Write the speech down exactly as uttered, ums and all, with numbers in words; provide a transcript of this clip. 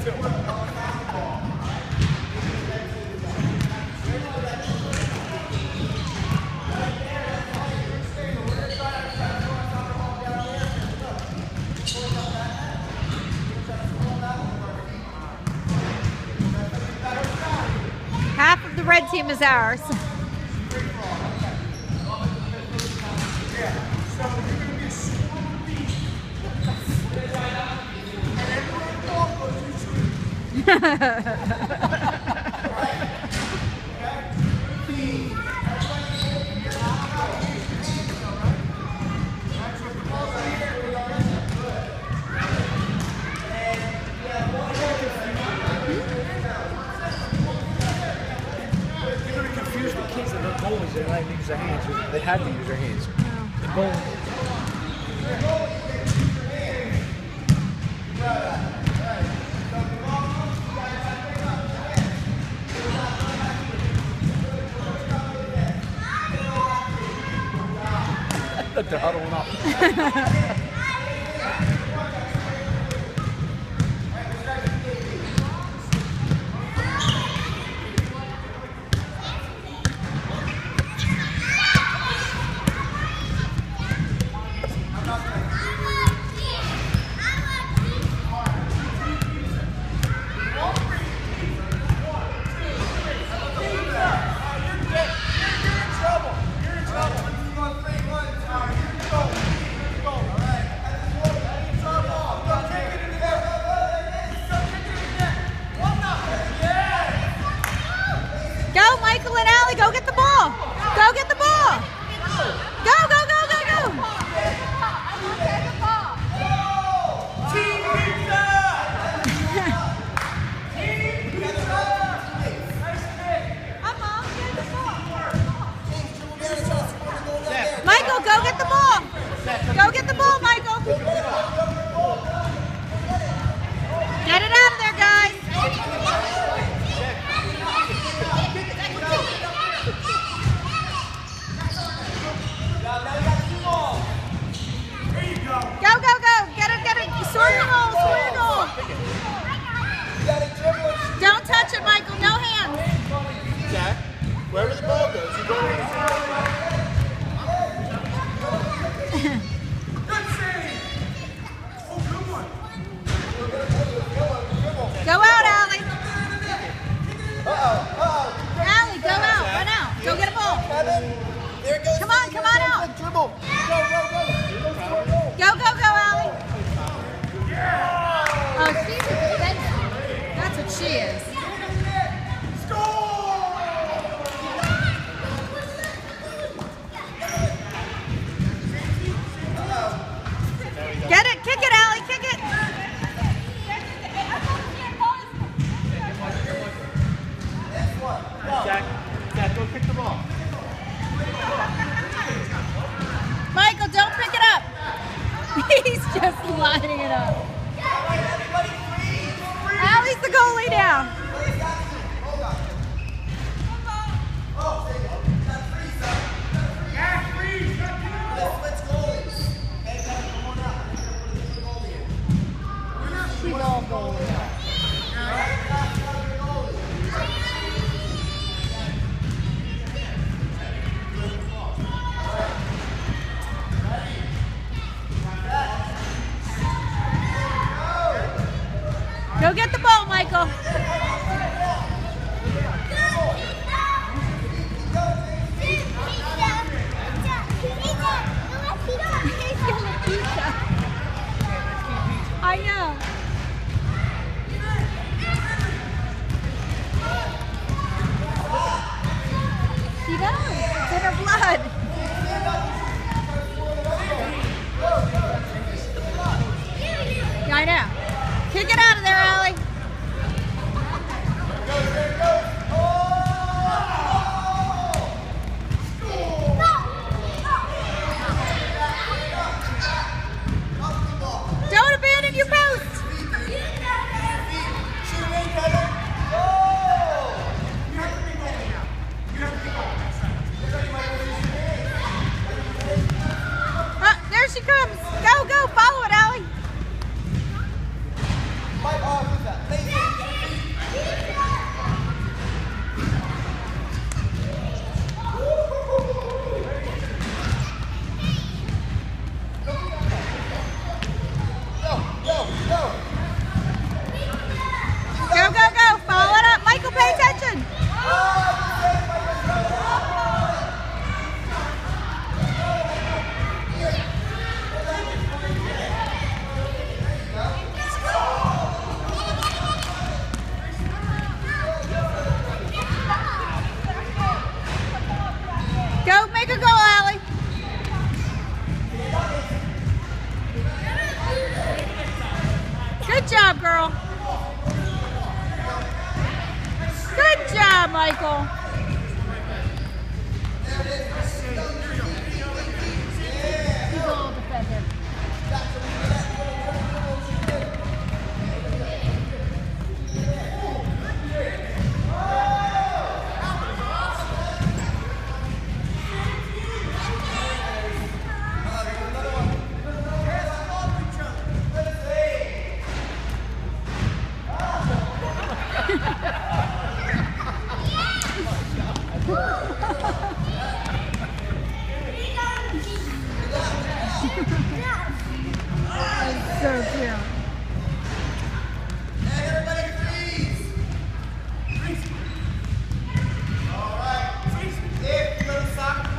Half of the red team is ours. They like to use their hands. They have to use their hands. The goal. They're huddling up. Michael and Allie, go get the ball. Go get the ball. Go, go, go, go, go. Michael, go get the ball. Go get the ball, Michael. Get it out of there, guys. Go, go, go. Get it, get it. Sort your goal, sort your goal. Don't touch it, Michael. No hands. Jack, wherever the ball goes, you go where it's Go out, Allie. Uh-oh, uh-oh. Allie, go out. Run out. Go get a ball. There goes. Come on, come on out. Dribble. Go, go, go. Go, go, go, Allie. Oh, she's a defender. That's what she is. Get it. Kick it, Allie. Kick it. Jack, Jack, go kick the ball. Michael, don't pick it up. He's just lining it up. Allie's the goalie now. She's all goalie. Go get the ball, Michael. I know. She does. It's in her blood. Yeah, I know. Kick it out of there, Allie. Don't abandon your post. Uh, there she comes. Go, go, follow it, Allie. Mike, oh, who's that? Good job, girl. Good job, Michael. He's a little defender. So cute.